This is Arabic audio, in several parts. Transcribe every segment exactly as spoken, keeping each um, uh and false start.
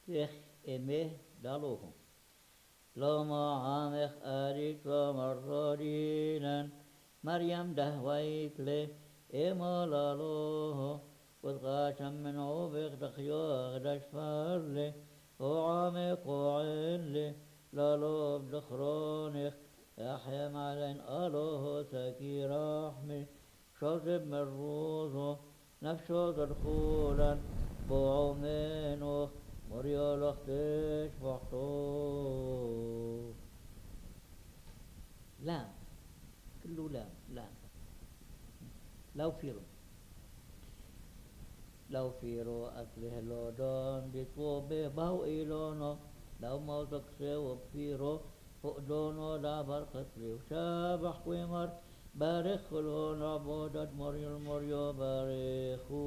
إخ إمه دالوهم لما عامخ أريك ومرادينا مريم دهويت له إما لالوه وتغاشم من عوبك دخيوغ دشفار له وعامق وعين له لالو بدخرونخ أحيم علين ألوه سكي رحمي شوزب من روزه نفشو دخولا بوعومينوخ مريو لختش بحطو لام كله لام لام لو فيرو لو فيرو أكله لودون بيتو بباو إيلونو لو موتك سيو فيرو فقدونو لا برقت ليو شابح ويمر بارخ لون عبودة مريو المريو بارخو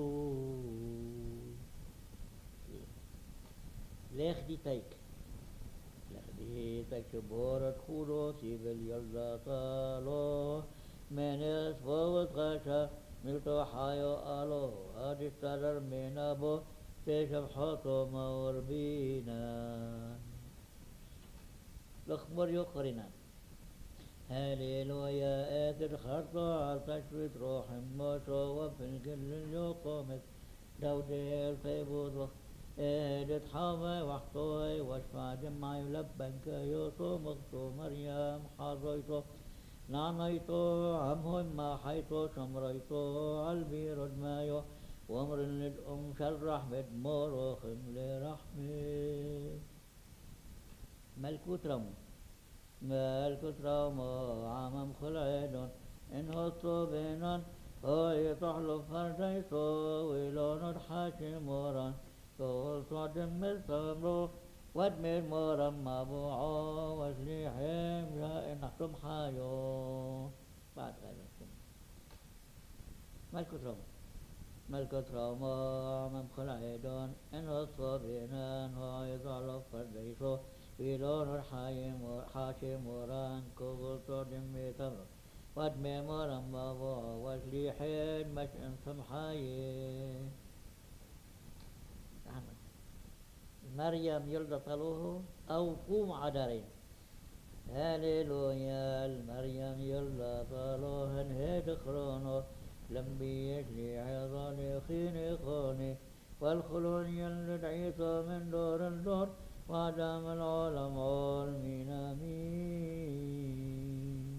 ليخ دي تايك ليخ دي تايك بورت خورو سيبل يلدا طالو منس فوت غاشا ملتو حايو ألو هادي ترر منابو تشف حطو مور بينا لخمر يقرنا هاليلويا آتر خرطو عالتشويت روح موتو وفن كل يقومت دودي الفيبود وقت اهدت حامي وحطوي واشفع جمعي لبنك يوتو مغتو مريم حاضيتو نعنيتو عمهم ما حيتو شمريتو عالبي ردمايو وامر للأم شرح بدمورو خمل رحمي ملكوت رمو ملكوت رمو عمم خلعيدون إن هطو بينان هو يطحلو فرجيتو ويلون الحاشي موران طول صادم الثمرو وادمر مرم مبوعو وسليحهم يا إنحكم حيو بعد غيركم ملكوت رمو ملكوت رمو عمم خلعيدون إن هطو بينان هو يطحلو فرجيتو ويلون الحاشي موران كوغل صادم الثمرو وادمي مرم بابا وسليحين مش انتم حايه مريم يلد طلوه أو قوم عدرين هاليلويا المريم يلد طلوه هيد خرونو لم بيجلي عظاني خيني خوني والخلون يلد عيسى من دور الدور وعدم العالم عالمين آمين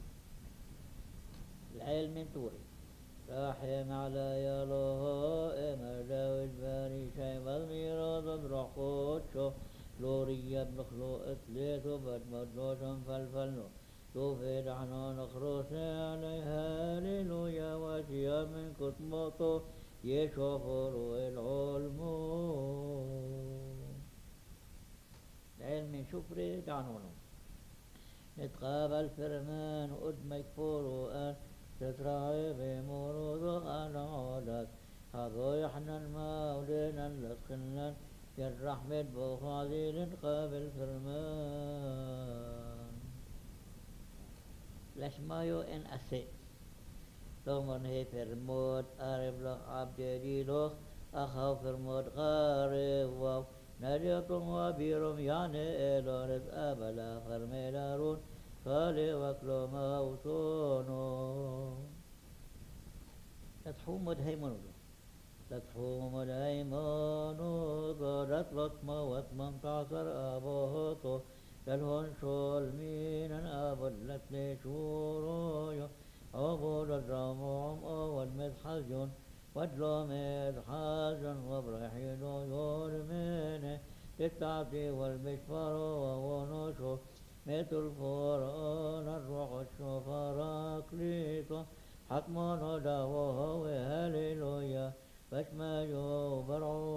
العلم من توري راحم على يالوه امر داود باري شاي بالميرا ضبرح قوتشو لوريا بنخلو اتليتو بد مدوشن فالفلنو توفي دحنا نخروسي عليها هاليلويا واشيا من كتموتو يشوفرو العلمو العلم شفري دعنونو نتقابل فرمان قدمك فروقان تتراعي بمرور على عودك هذا يحنن مولينا لسخنن يالرحمة بخاذيل قابل فرمان لشمايو ان اسي لومن هي فرمود قارب لخ عبد ديلوخ اخاو فرمود قارب واو نريكم وبيرم يعني إلورد أبلا فرميلارون فالي وكلو موتونو تتحوم مدهيمونو تتحوم مدهيمونو ضرت لطمة وثمان تعصر أبوهوتو دلهن شول مينا أبدلت لي شورو عبود الرموم أول مدحجون ودلومد حاجا وبرحيل يورمينه للتعطي والمشفر ونوشو مثل القرآن الروح الشفراكليتو حكمان دعوه وهللويا فاشما يبرعو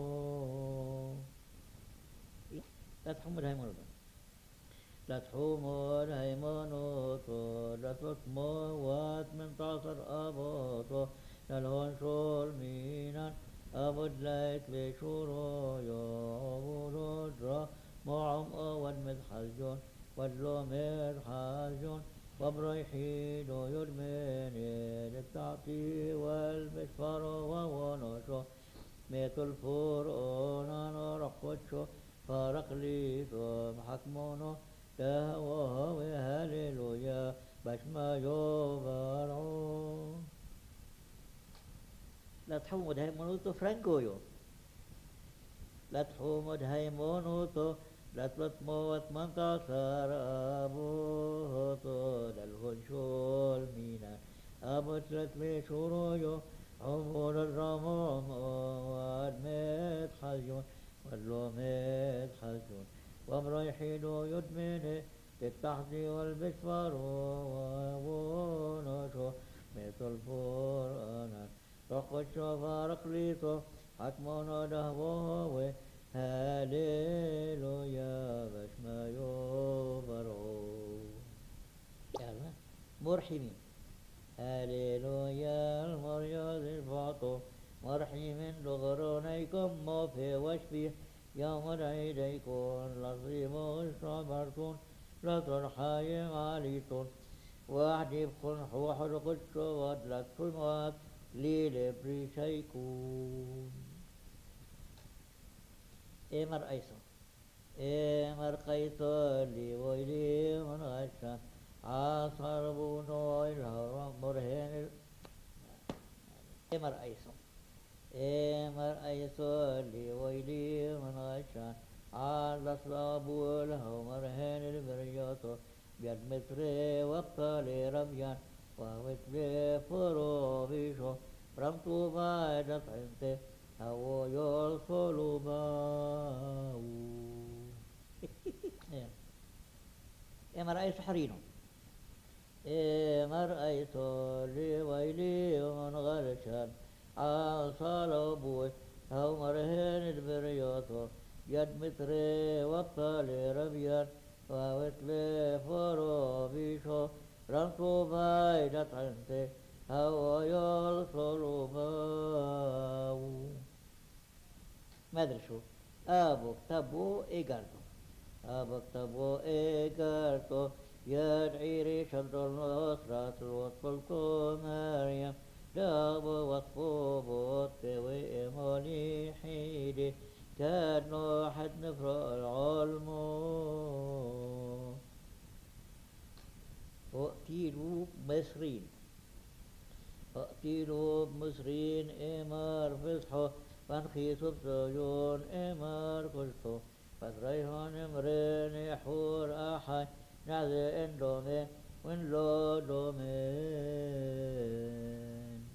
لا تحمل هيمانوتو لا تحمل هيمانوتو لا تطمو وات من تعصر أبوتو لالهون شول مينان أبد لايت بشورو يابولو درا معهم أود مدحجون ودلو مدحجون وبريحيد ويرمين للتعطي والمشفر وونوشو metul for onan rakwacho paraklitom hakmono tahwa we hallelujah bashma yovaro لا تحومد هاي مونوتو فرانكويو لا تحومد هاي مونوتو لا تلتموت من تعصر أبوهوتو للهجول مينا أبتلت بشرويو عمر الرموم وادمت حزون واللومت حزون ومريحين يدمني بالتحدي والبشفار وونوشو مثل الفرقان رقد شفارق ليتو حكمنا دهوه هاليلويا بشما يوبرو يلا مرحمين هاليلويا المريض الباطو مرحمين لغرونيكم ما في وشبيه يوم عيديكم لظيم صبرتون لا ترحايم عليتون واحد بخن حوح القدس ودلت الموت ليل بريشيكون إمر أيسو إمر قيسو لي ويلي من غشان عصر بونو الهرم مرهن إمر أيسو إمر أيسو لي ويلي من غشان على صلابو الهرم مرهن البريوتو بيد مصري وقت لرميان ومثل فروبيشو برمتو بعد طعمته هو يوصل باو يا مرأي سحرينو يا مرأي صلي ويلي من غرشان عصال أبوي هو مرهن البريوتو يد متري وقتالي ربيان ومثل فروبيشو رمتو بعد طعمته هو يوصل باو ما ادري شو ابو كتبو ايجارتو ابو كتبو ايجارتو يدعي ريش النصرة الوطلتو مريم دابو وطفو بوطي وإيماني حيدي كان واحد نفر العلمو وقتيلو مصرين وقتيلو بمصرين إمار فصحو فانخيص بسجون إمار كشتو فتريهن امرين يحور أحد نعذي إن دومين وإن لو دومين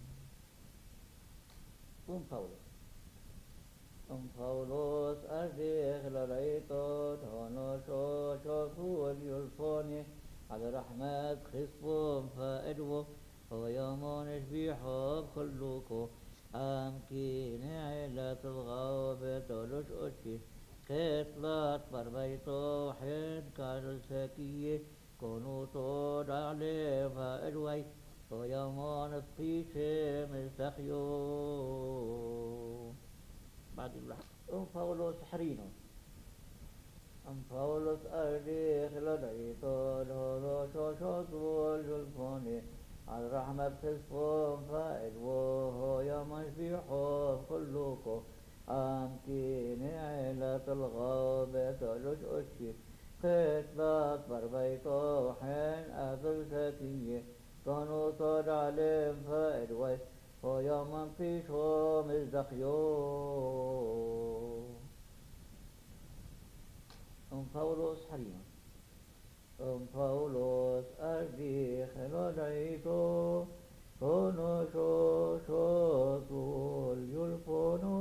أم باولوس أم باولوس أرديخ لريتو تونو شو شو سوى اليلفوني على رحمة خصبهم فأدوه هو يومون شبيحه بخلوكو أمكين عيلة الغابة تولوش أشي خطلات بربيتو حين كان سكية كونو طود عليه فأدوي هو يومون بقيشة مستخيو بعد الله أم باولوس حرينو أم باولوس أرديخ لديتو لولو شو شو طول جلفوني على الرحمة بخصفهم فائد وهو يوم شبيحه كلكو أمكين عيلة الغابة تلج أشي خطلات بربيتو حين أذل سكية كانوا صاد عليهم فائد وهو يوم فيشو مزدخيو أم باولوس حريم أم باولوس أرديخ لديتو كونو شو شو طول يلفونو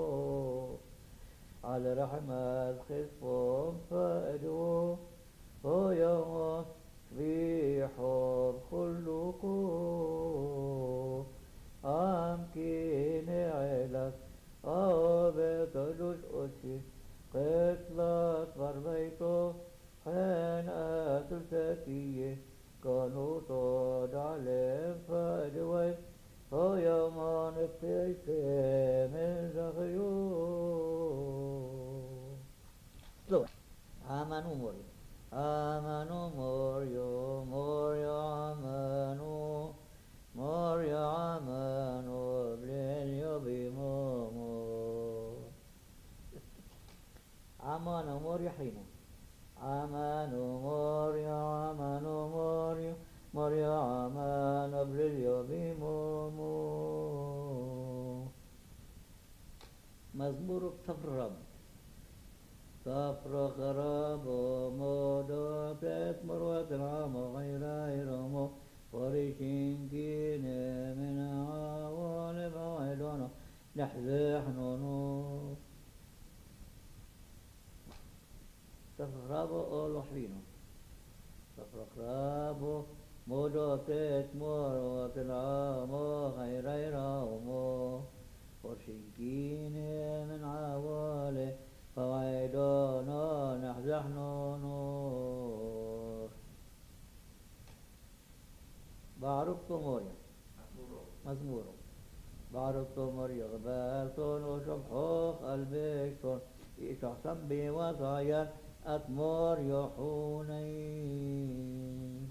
على رحمة خصفهم فأدو هو يوم شبيحو بخلوكو أمكين عيلك أو بتلوش أشي قتلت بربيتو حين أتل سكية كانوا طاد عليهم فأدوي هو يومان بتيشي من زغيو سلوح آمنوا موريو آمنوا موريو موريو آمنوا موريو آمنوا بلين يبي مومو يحينا عمانو موريا عمانو موريا موريا عمان أبريليو بيمومو. مزمور تفرم تفرخ ربو مودو بيت مروة العام غير رمو وريشين كيني من عوال بعيدنا نحزحنونو. تفرخ ربو أولو حبينو تفرخ ربو مودو بيت مروة العام غير رمو ورشنكيني من عوالي فوعيدونا نحزحنو نور. باركتو موريا مزمورو باركتو موريا غبالتون وشبحوخ قلبيكتون يشحسن بوصايا أتمور يحونين.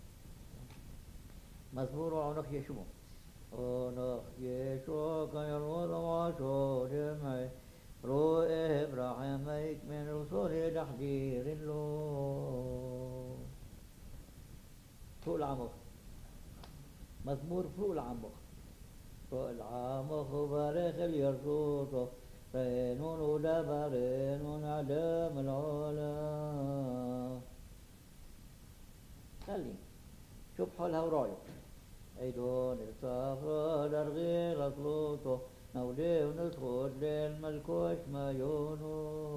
مزمور عنق يشمو عنق يشو كان الوضع شو جمعي رو إبراهيميك من رسول تحذير له. فوق العمق مزمور فوق العمق فوق العمق بارخ اليرسوط رينون ولا بارينون عدم العلا. خلي شوف حولها ورايك عيدون الصفرا درغي غطلوطو نولي وندخل للملكوش ما يونو.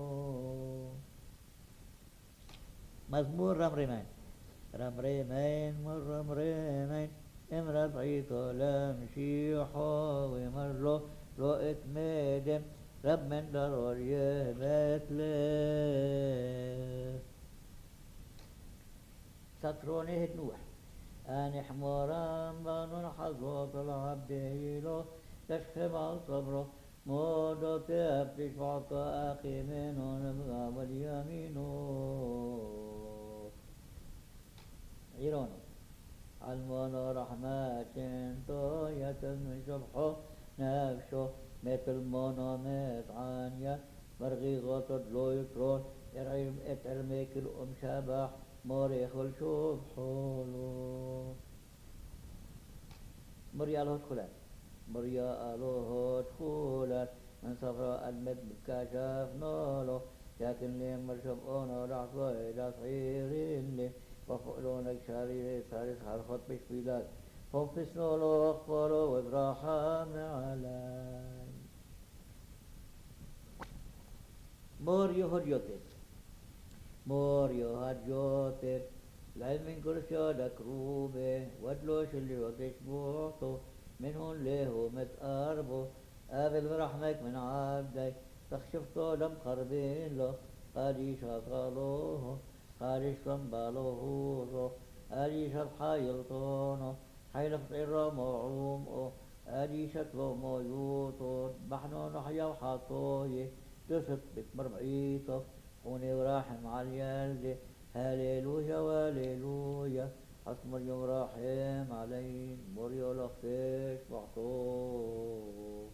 مزمور رمريمين رمريمين مر رمريمين امرأة عيطة لمشيحة ومرلو رؤية ميدم رب من درور يهبت له. ستروني نوح أني حماران بانون حظوط العبد هيلو تشخب على صبره موضو تبتش بعطا أخي منون بغا واليمينو. عيرونو علمونو رحمة طاية من شبحو نفسه مثل مونا مت عنيا مرغي غطد لو يكرون يرعيم اترميك الأم شبح موريخ الشبحولو. مريا له دخلت مريا له دخلت من صفراء المد بكشف نولو لكن لي مرشب أنا لحظة إلى صغير اللي وفقلونك شاري سارس حرخط بشبيلات هم في سنولو أخبروا وإبراهام علي. موريو هديوتت موريو هديوتت العلم من كل شادة كروبه ودلوش اللي وتشبوعته منهن له متقاربه قابل برحمك من عبدك تخشفته لم قربين له قاديش هطالوه قاديش رمبالوه قاديش بحايلطونه حيل فطير موعومه قاديش له مويوطه بحنو نحيا وحاطوه تسط بتمربعيته حوني وراحم على اليلد هاليلويا واليلويا أسمر يوم راحم علي موريو لخفش بعطوه.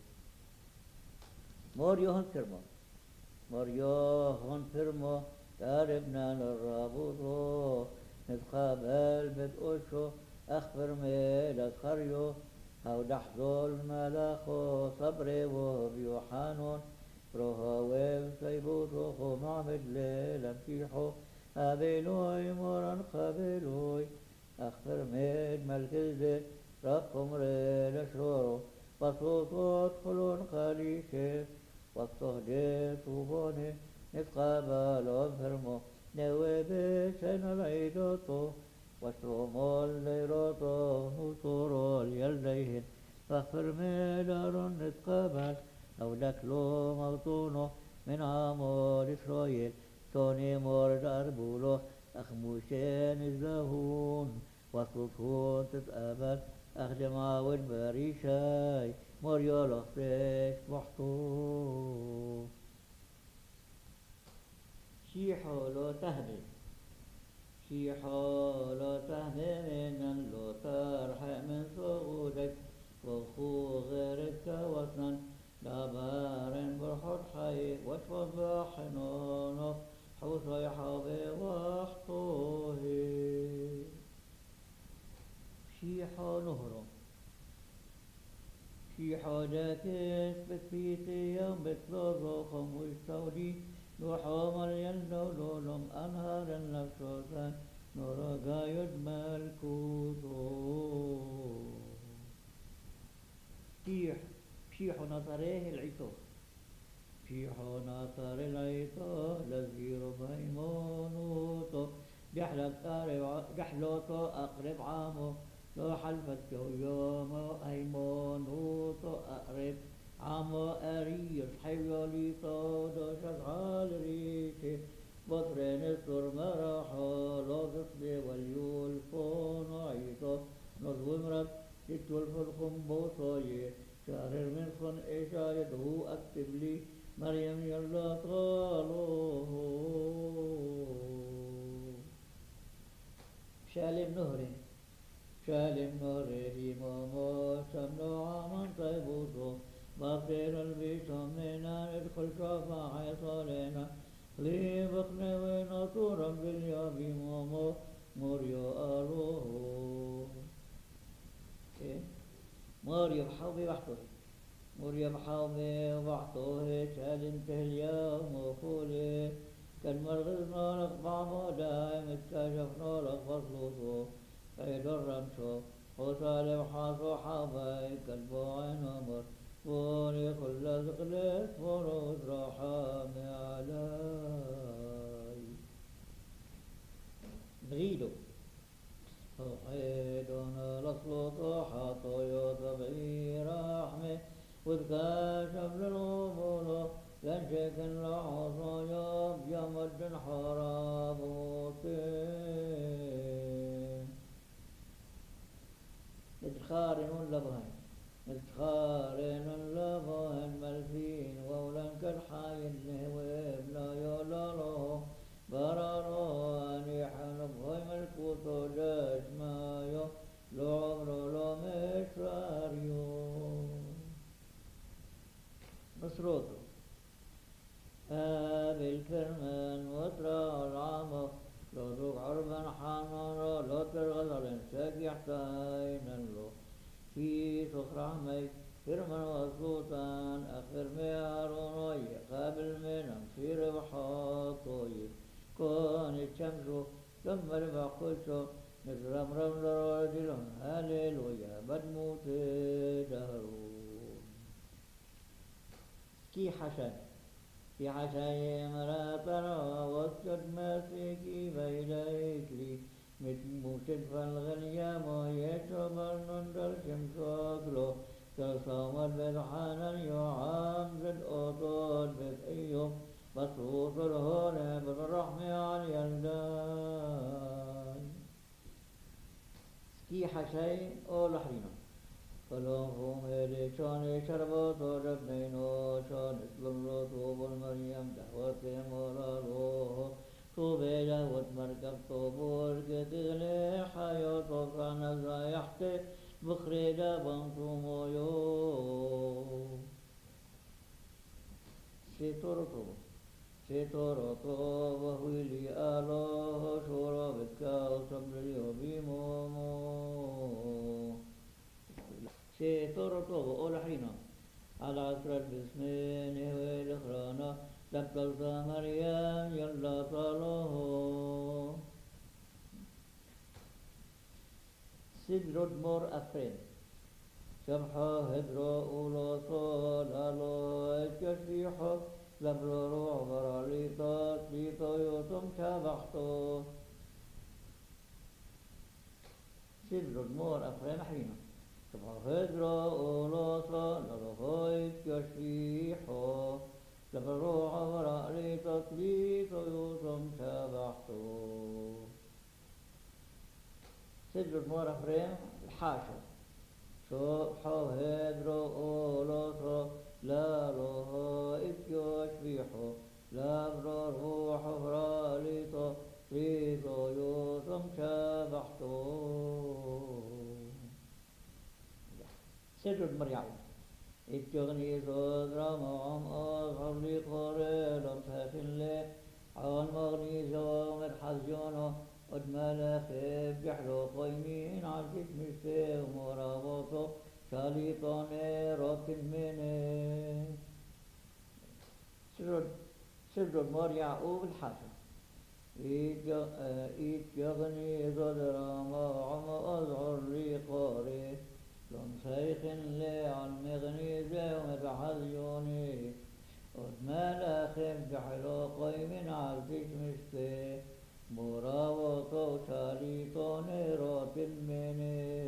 موريو هون فرمو موريو هون فرمو قاربنا للرابطو نتقابل بتقوشو أخبر ميلاد خريو هاو دحضو الملاخو صبري وبيوحانون روهاويل سيبوتو معمد ليلة مشيحو قابلوي مران قابلوي أخبر ميد ملك الزيت ربكم ريل شورو بصوتو ادخلون خليشي والصهدي صوبوني نتقابل وفرمو نوي بيشن العيدوتو واشرومو الليروتو نوصورو اليلديهن أخبر ميدارون نتقابل أو لكلو موطونو من عمول إسرائيل توني مورد أربولو أخموشين الزهون وصلتهون تتقابل أخدم عاود بريشاي موريو لخفش محطو. شيحو لو تهمل شيحو لو تهمل من لو ترحى من صعودك وخو غيرك وطنا دابارن برحط حي وشفظ بحنونو حوث في حاجاتك بتبيتي يوم بتلوزوكم ويستودي وحوم اليندولولم أنهار النفسوسان نورا يدمل كوتو بيح بيح نصريه العيطو بيح نصر العيطو لزير بيمونوتو جحلوتو أقرب عامو لو حلفت يوم أيمونوتو أقرب عامو أريش حيوليتو دو شغال ريشي بطرين الترمرحو لو تصلي واليول فون عيطو نظو مرد تتولف الخنبوطوي شارر من خن إشايده أكتب لي مريم يلا طالوه شالم نهري شالم نهري دي ماما شملو عمان طيبوتو باقير البيشم لنا ادخل شافع عيصالنا لي بقنا ونطورا باليابي ماما موريو أروه إيه موريو بحوبي وحطوه موريو بحوبي وحطوه شالم تهليوم وفولي كان مرغزنا لك بعضه دائم اتكاشفنا لك فصلوتو عيد الرمشو وسالم حاصو حابي كالبو عين أمر فوني كل ذقلت فروز رحامي علي بغيدو وحيدنا لصلوتو حاطو يطبعي رحمي واتكاشف للغبولو لنشك العصا ياب جمد حرابوتين ادخارن لبهن ادخارن لبهن ملفين وولن كالحاين نهويب لا يولالو برارو انيحن بهي ملكوتو جاش مايو لو عمرو لو مشراريو نصروتو بالكرمان وترى العمى لو ذوق عربا حمرا لو ترغل ساقي حتين له في صخر عمي كرما وصوتان أخر مياروني قابل من أمشير بحاطوي كون الشمس ثم البقوشو نزرم رمل رجل هاليلويا بدموت دهرون كي حسن في عشاي مراتنا واسجد مسيكي بيديك لي متموتد فالغنيا ما يشرب النندر شمس أقلو تصامد بالحانا يعام زد أطول بكأيوم بصوص الهون بالرحمة على اليلدان سكي حشاي أو لحرينا فلوهم إلي شان شربت ربنينو شان اسلمت بالمريم دعوت مرالوه طوبى دعوت مركب طوبور كتغلي حياة كان زايحت بخريدة بنتو يو شتورتو شتورتو وهولي آلوه شورا بكا وصبر يوبي مومو شتورتو أول حينا على عصر بسمين والإخرانا لبقلت مريم يلا طالوه سدرد مور أفرين سمحة هدرو أولو صول ألو اتشفيحو لبرو روح براليطا تليطو يوتم شابحتو سدرد مور أفرين حينا سمحة هدرو أولو صول ألو اتشفيحو لبرو روح براليطا تليطو يوتم شابحتو سدرد مور أفرين الحاشا صبحو هدرو أولوثو لا روحو إكيوش بيحو لا برو روحو فراليتو ريتو يوثم شابحتو سدرد مريعو إتغني صدر معهم أظهر لي قريلهم ساخن لي عون مغني زوم الحزيونو قد ملا خيب جحلو قيمين عزيز مشتي ومرابطو شاليطاني روتن مني سر سر مار يعقوب الحسن إيت يغني ضدر ما عم أذعر لي قاري لن سيخن لي عن مغني زيوم بحذيوني ما لا خم بحلاقي من عبدك مشتي مراوطو شاليطاني روتن مني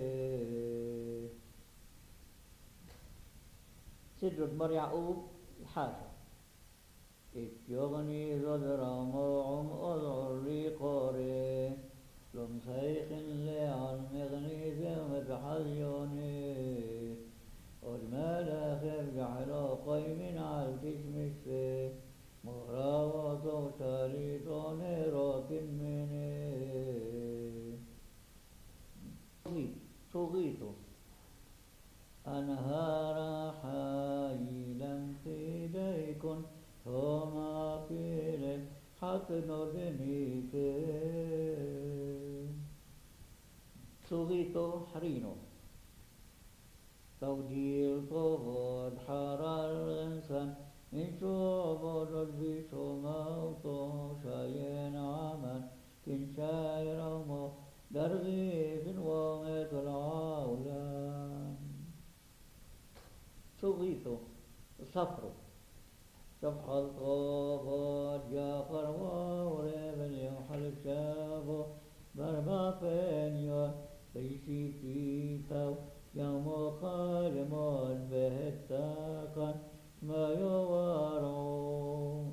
سر مار يعقوب الحسن اتيغني ذر موعم أذعر لي قاري لم سيخن لي عن مغني زم بحذيوني والمال خير جحلاقي من عالكش مشفي مراوة شاليطاني روتن مني صغيت أنهار حايلا في ديكن هما فيلك حتى نردنيك صغيتو حرينو توجيل طهود حرار الإنسان من شوبر البيشو موتو شاين عمن كن شاير ومو درغيب ومت العولان صغيتو صفرو صفح الطوبات جافر وورب اليوم حلب شابو بربا فينيو بيشي تيتو يوم قادمون بهتاقا ما يوارو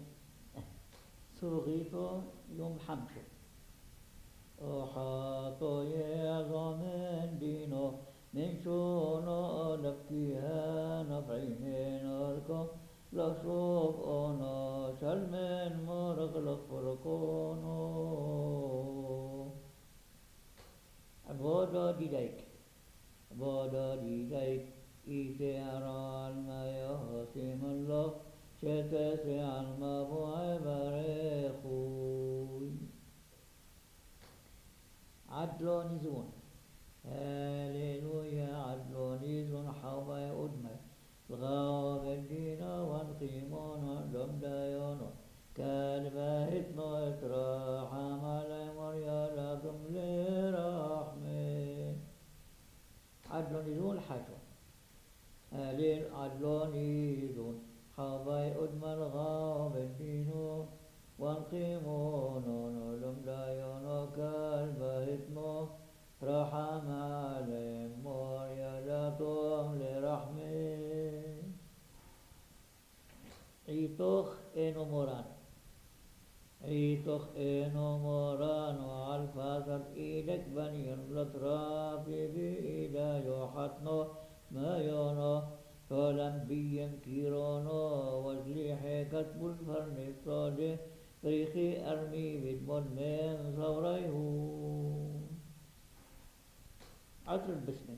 صغيتو يوم حمشو أحاطو يغمن دينو من شونو نبكيها نبعين أركو لشوف أنا شلمن مرق لفرقونو عبادة ديديك عبادة ديديك إيتيار ما يهسم الله شتسي عن مبوع بريخوي عدل نزون هاليلويا عدل نزون حوى أدمى الغاب الدين والقيمون دم دايون كالباهت نوتراح مالي مريالا دم لرحمة عدل نزون حشو هاليل عدل نزون حوى أدمى الغاب الدين والقيمون دم دايون كالباهت نوتراح رحم عليهم مريالتهم لرحمه عيتوخ إنو موران عيتوخ إنو موران وعلى الفاتر إيدك بني الأطراف بإيدا يوحتنو ما يونو فلم بيم كيرونو وزليحي كتب الفرن الصادي ريخي أرمي بدمون من صوريه عطر البسمة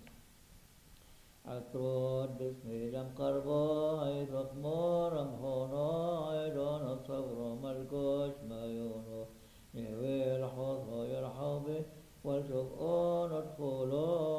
عطر البسمة لم قربا عيد مورم هونا عيدان الصبر ملكوش ما يونو نويل حوض يرحبه والشفقان ادخلوا